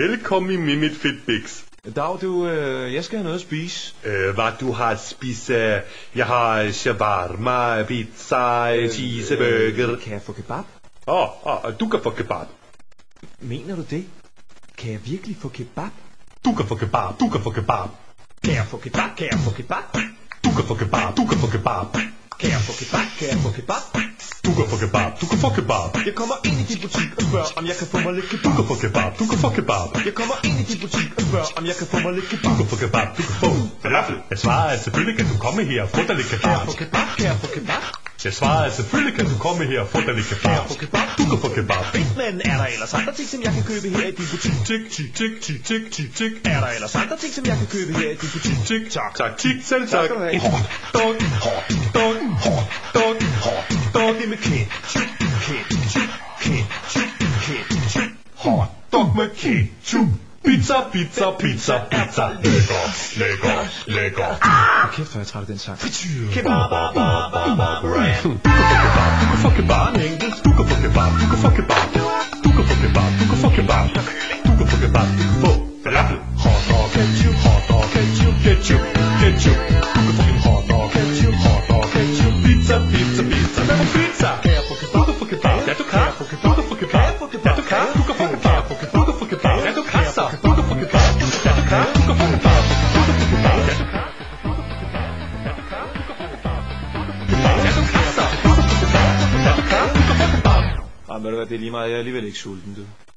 Velkommen i mit Fitbix. Dag, jeg skal have noget at spise. Hvad du har spist? Jeg har shawarma, pizza, cheeseburger. Kan jeg få kebab? Du kan få kebab. Mener du det? Kan jeg virkelig få kebab? Du kan få kebab, du kan få kebab. Kan jeg få kebab? Kan jeg få kebab? Du kan få kebab, du kan få kebab. Kan jeg få kebab? Kan jeg få kebab? Du kan få kebab, du kan få kebab. Jeg kommer ind i din butik og spørger, om jeg kan få mig lidt kebab. Du kan få kebab, du kan få kebab. Jeg kommer ind i din butik og spørger, om jeg kan få mig lidt kebab. Du kan få kebab, du kan få falafel. Jeg svarer, at selvfølgelig kan du komme her og få dig lidt Kan kebab. jeg få kebab? Kan jeg få kebab? Jeg svarer, at selvfølgelig kan du komme her og få dig lidt Kan kebab. jeg få kebab? Du kan få kebab. Men er der ellers andre ting, som jeg kan købe her i din butik? Tik, tik, tik, tik, tik, tik, tik. Er der ellers andre ting, som jeg kan købe her i din butik? Tik, tak, tak, tik, selv tak. skal du have. Hårdt, dog, hårdt, dog, hårdt, dog, hårdt, dog. Det med ketchup, ketchup, ketchup, ketchup. Hot dog med ketchup. Pizza, pizza, pizza, pizza. Lækker, lækker, lækker. Kæft, hvor jeg træt af den sang. Kebab, du kan få kebab. Du kan få kebab, du kan få kebab. Du kan få kebab, du kan få kebab. Du kan få kebab, du kan få falafel. Hot dog, ketchup, hot dog, ketchup, ketchup, ketchup. Du kan få en hot dog, ketchup, hot dog, ketchup. Pizza, pizza, pizza. Hvad for pizza? Kan jeg få kebab? Du kan få kebab. Ja, du kan. Du kan få kebab. Ja, du kan. Du kan få kebab. Du kan få kebab. Ja, du kan så. Du kan få kebab. Ja, du kan. Du kan få kebab. Du kan få kebab. Ja, du kan. Ved du hvad, det er lige meget, jeg er alligevel ikke sulten, du.